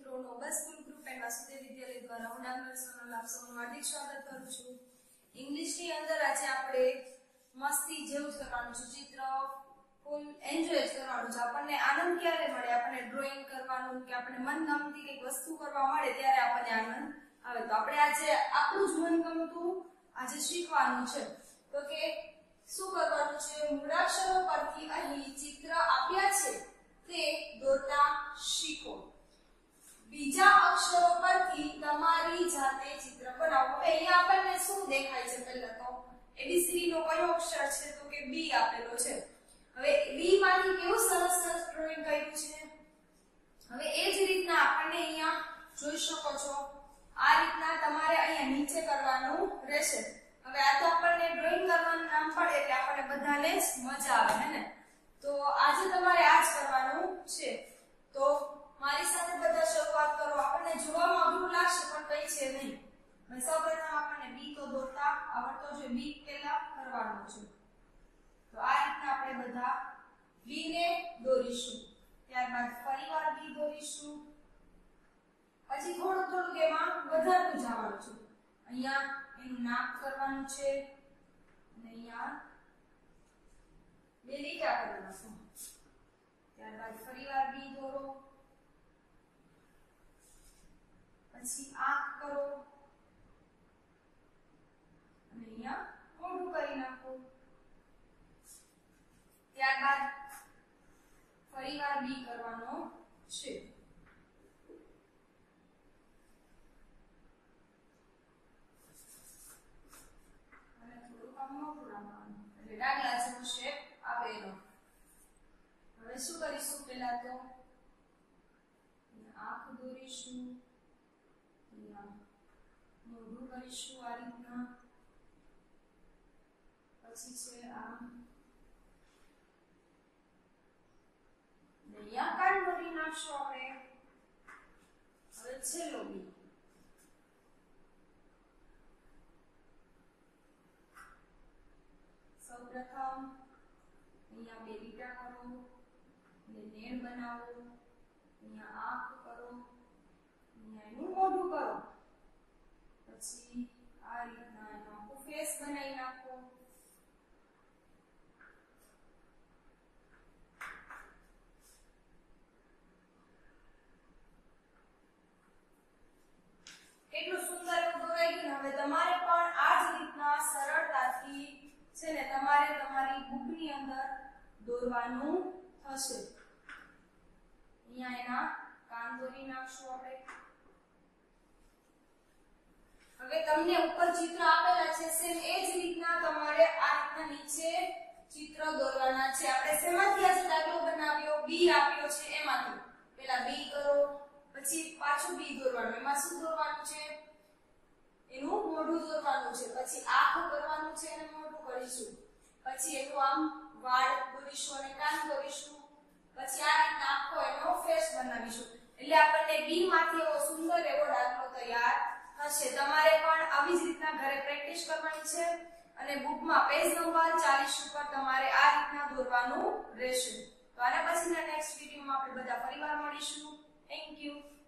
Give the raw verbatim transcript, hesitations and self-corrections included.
મિત્રોનો બસ school group and Vasudev Vidyalaya દ્વારા હું ડાંગર સોનલ આપ સૌનું હાર્દિક સ્વાગત કરું છું. ઇંગ્લિશની અંદર આજે આપણે મસ્તી જેવું જ કરવાનું છે, ચિત્ર ફૂલ એન્જોય કરવાનું છે. આપણને આનંદ ક્યારે મળે? આપણને ડ્રોઈંગ કરવાનું કે આપણને મનગમતી કંઈક વસ્તુ કરવા મળે ત્યારે આપણને આનંદ આવે. તો આપણે આજે આપણું જ મનગમતું આજે શીખવાનું છે. તો કે શું કરવાનું છે? મૂળાક્ષરો પરથી અહીં ચિત્ર આપ્યા છે તે દોરતા શીખો. બીજા અક્ષરો પરથી તમારી જાતે ચિત્ર બનાવો. હવે અહીંયા આપણને શું દેખાય છે? પહેલા તો એબીસીડી નો કયો અક્ષર છે? તો કે બી આપેલો છે. હવે બી માંથી કેવું સરસ સરસ ડ્રોઈંગ કર્યું છે. હવે એ જ રીતના આપણને અહીંયા જોઈ શકો છો, આ રીતના તમારે અહીંયા નીચે કરવાનું રહેશે. હવે આ તો આપણને ડ્રોઈંગ કરવાનું નામ પડે એટલે આપણને બધાને જ મજા આવે હે ને. તો આજે તમારે આ જ કરવાનું છે. તો મારી સાથે બધા શરૂઆત કરો. આપણને જોવામાં અઘરું લાગશે પણ કઈ છે નહીં. હવે સૌપ્રથમ આપણને બી તો દોરતા આવડતો જોઈએ. બી પહેલા કરવાનું છે. તો આ રીતના આપણે બધા બી ને દોરીશું. ત્યારબાદ ફરીવાર બી દોરીશું. પછી થોડું થોડું એમાં વધારતું જવાનું છે. અહીંયા એનું નાક કરવાનું છે અને અહીંયા બે લીટા કરવાના છે. ત્યારબાદ ફરીવાર બી દોરો. પછી આંખ કરો અને અહીંયા મોઢું કરી નાખો. ત્યારબાદ ફરીવાર બી કરવાનો છે. અને થોડું કામ મોટું રાખવાનું એટલે ડાગલા જેવો શેપ આવે એનો. હવે શું કરીશું? પહેલા તો આંખ દોરીશું, મોઢું કરીશું આ રીતના. પછી છે આ અહીંયા કાન દોરી નાખશું આપણે. હવે છેલ્લો બી. સૌપ્રથમ અહીંયા બે લીટા કરો અને નેણ બનાવો. અહીંયા આંખ કરો, અહીંયા એનું મોઢું કરો. પછી આ રીતના એનો આખો ફેસ બનાવી નાખો. કેટલું સુંદર એવું દોરાઈ ગયું. હવે તમારે પણ આ જ રીતના સરળતાથી છે ને તમારે તમારી બુકની અંદર દોરવાનું થશે. અહીંયા એના કાન દોરી નાખશું આપણે. હવે તમને ઉપર ચિત્ર આપેલા છે સેમ એ જ રીતના તમારે આ રીતના નીચે ચિત્ર દોરવાના છે. આપણે શેમાંથી આજે દાખલો બનાવ્યો? બી આપ્યો છે એમાંથી. પહેલા બી કરો, પછી પાછું બી દોરવાનું. એમાં શું દોરવાનું છે? એનું મોઢું દોરવાનું છે. પછી આંખ કરવાનું છે અને મોઢું કરીશું. પછી એનું આમ વાળ દોરીશું અને કાન દોરીશું. પછી આ રીતના આખો એનો ફેસ બનાવીશું. એટલે આપણને બી માંથી એવો સુંદર એવો દાખલો તૈયાર થશે. તમારે પણ આવી જ રીતના ઘરે પ્રેક્ટિસ કરવાની છે અને બુકમાં પેજ નંબર ચાલીસ ઉપર તમારે આ રીતના દોરવાનું રહેશે. તો આના પછીના નેક્સ્ટ વિડિયોમાં આપણે બધા ફરીવાર મળીશું. Thank you.